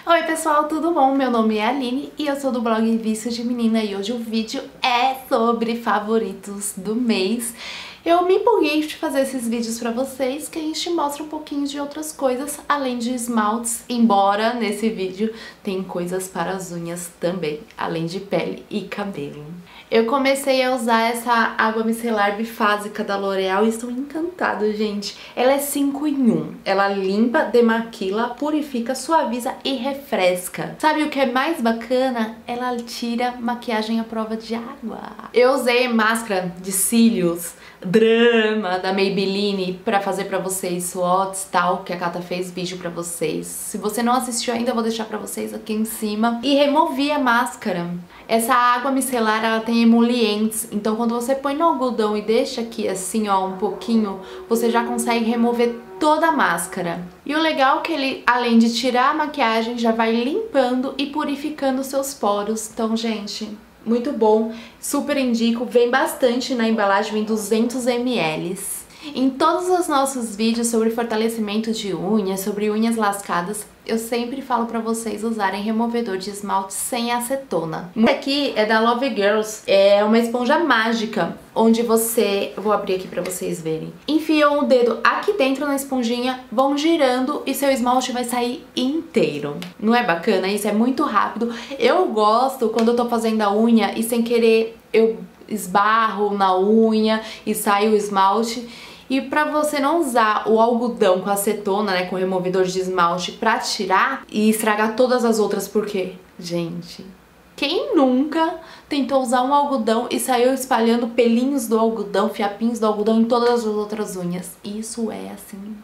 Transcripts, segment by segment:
Oi pessoal, tudo bom? Meu nome é Aline e eu sou do blog Vícios de Menina e hoje o vídeo é sobre favoritos do mês. Eu me empolguei de fazer esses vídeos pra vocês, que a gente mostra um pouquinho de outras coisas, além de esmaltes, embora nesse vídeo tem coisas para as unhas também, além de pele e cabelo. Eu comecei a usar essa água micelar bifásica da L'Oréal e estou encantada, gente. Ela é 5 em 1. Ela limpa, demaquila, purifica, suaviza e refresca. Sabe o que é mais bacana? Ela tira maquiagem à prova de água. Eu usei máscara de cílios Drama da Maybelline pra fazer pra vocês swatches tal, que a Cata fez vídeo pra vocês. Se você não assistiu ainda, eu vou deixar pra vocês aqui em cima. E removi a máscara. Essa água micelar, ela tem emolientes, então quando você põe no algodão e deixa aqui assim, ó, um pouquinho, você já consegue remover toda a máscara. E o legal é que ele, além de tirar a maquiagem, já vai limpando e purificando seus poros. Então, gente, muito bom, super indico, vem bastante na embalagem, vem 200 ml. Em todos os nossos vídeos sobre fortalecimento de unhas, sobre unhas lascadas, eu sempre falo pra vocês usarem removedor de esmalte sem acetona. Esse aqui é da Love Girls, é uma esponja mágica, onde você, eu vou abrir aqui pra vocês verem, enfiam o dedo aqui dentro na esponjinha, vão girando e seu esmalte vai sair inteiro. Não é bacana? Isso é muito rápido. Eu gosto quando eu tô fazendo a unha e sem querer eu esbarro na unha e sai o esmalte. E pra você não usar o algodão com acetona, né, com removedor de esmalte pra tirar e estragar todas as outras, porque, gente, quem nunca tentou usar um algodão e saiu espalhando pelinhos do algodão, fiapinhos do algodão em todas as outras unhas? Isso é, assim,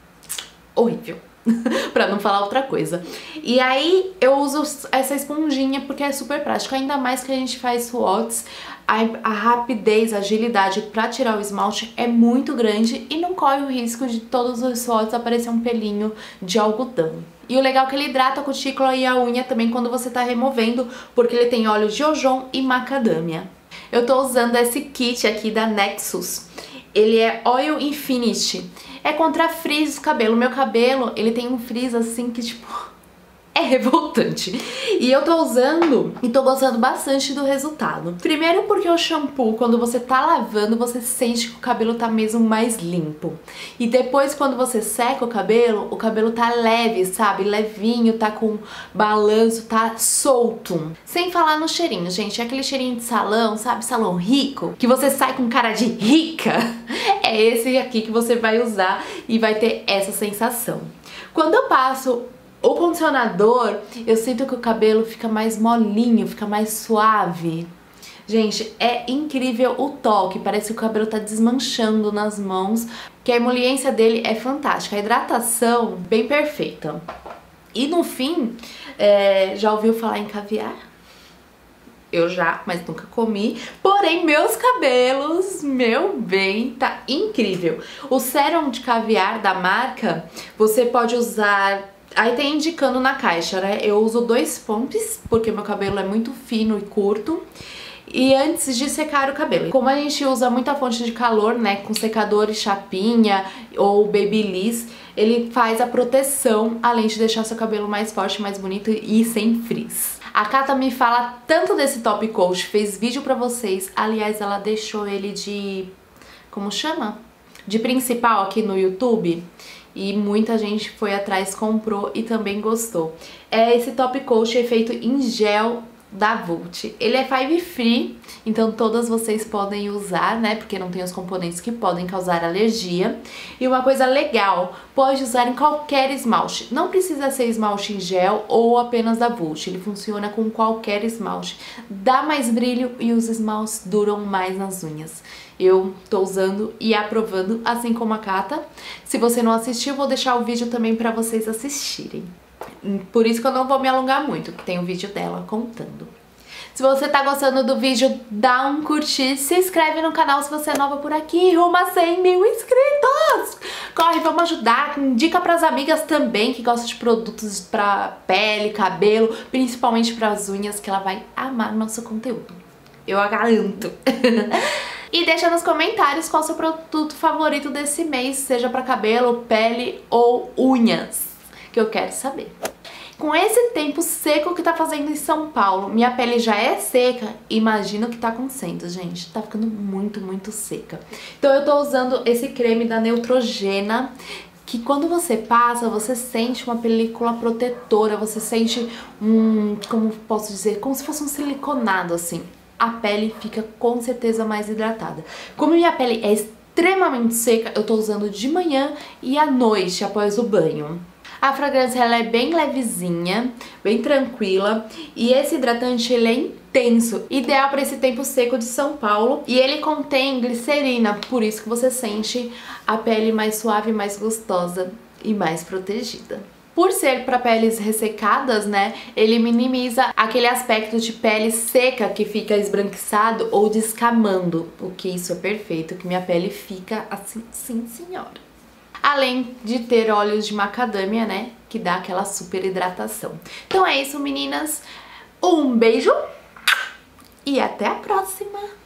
horrível. Pra não falar outra coisa. E aí eu uso essa esponjinha porque é super prático, ainda mais que a gente faz swatches. A rapidez, a agilidade pra tirar o esmalte é muito grande e não corre o risco de todos os swatches aparecer um pelinho de algodão. E o legal é que ele hidrata a cutícula e a unha também quando você tá removendo, porque ele tem óleo de ojon e macadâmia. Eu tô usando esse kit aqui da Nexus. Ele é Oil Infinity. É contra frizz do cabelo. Meu cabelo, ele tem um frizz assim que, tipo, é revoltante. E eu tô usando e tô gostando bastante do resultado. Primeiro porque o shampoo, quando você tá lavando, você sente que o cabelo tá mesmo mais limpo. E depois, quando você seca o cabelo tá leve, sabe? Levinho, tá com balanço, tá solto. Sem falar no cheirinho, gente. É aquele cheirinho de salão, sabe? Salão rico, que você sai com cara de rica. É esse aqui que você vai usar e vai ter essa sensação. Quando eu passo o condicionador, eu sinto que o cabelo fica mais molinho, fica mais suave. Gente, é incrível o toque, parece que o cabelo tá desmanchando nas mãos, que a emoliência dele é fantástica, a hidratação bem perfeita. E no fim, já ouviu falar em caviar? Eu já, mas nunca comi. Porém, meus cabelos, meu bem, tá incrível. O sérum de caviar da marca, você pode usar. Aí tem indicando na caixa, né? Eu uso 2 pontos, porque meu cabelo é muito fino e curto. E antes de secar o cabelo. Como a gente usa muita fonte de calor, né? Com secador e chapinha ou babyliss, ele faz a proteção, além de deixar seu cabelo mais forte, mais bonito e sem frizz. A Cata me fala tanto desse top coat, fez vídeo pra vocês. Aliás, ela deixou ele de... como chama? De principal aqui no YouTube. E muita gente foi atrás, comprou e também gostou. É esse top coat é feito em gel da Vult. Ele é fiber free, então todas vocês podem usar, né? Porque não tem os componentes que podem causar alergia. E uma coisa legal, pode usar em qualquer esmalte. Não precisa ser esmalte em gel ou apenas da Vult. Ele funciona com qualquer esmalte. Dá mais brilho e os esmaltes duram mais nas unhas. Eu tô usando e aprovando, assim como a Cata. Se você não assistiu, vou deixar o vídeo também pra vocês assistirem. Por isso que eu não vou me alongar muito, que tem o vídeo dela contando. Se você tá gostando do vídeo, dá um curtir, se inscreve no canal se você é nova por aqui, rumo a 100 mil inscritos! Corre, vamos ajudar, indica pras amigas também que gostam de produtos pra pele, cabelo, principalmente pras unhas, que ela vai amar nosso conteúdo. Eu a garanto! E deixa nos comentários qual é o seu produto favorito desse mês, seja pra cabelo, pele ou unhas, que eu quero saber. Com esse tempo seco que tá fazendo em São Paulo, minha pele já é seca, imagina o que tá acontecendo, gente. Tá ficando muito, muito seca. Então eu tô usando esse creme da Neutrogena, que quando você passa, você sente uma película protetora, você sente como posso dizer, como se fosse um siliconado, assim. A pele fica com certeza mais hidratada. Como minha pele é extremamente seca, eu tô usando de manhã e à noite, após o banho. A fragrância ela é bem levezinha, bem tranquila, e esse hidratante ele é intenso, ideal para esse tempo seco de São Paulo, e ele contém glicerina, por isso que você sente a pele mais suave, mais gostosa e mais protegida. Por ser para peles ressecadas, né, ele minimiza aquele aspecto de pele seca que fica esbranquiçado ou descamando, o que isso é perfeito, que minha pele fica assim, sim senhora. Além de ter óleos de macadâmia, né, que dá aquela super hidratação. Então é isso, meninas. Um beijo e até a próxima!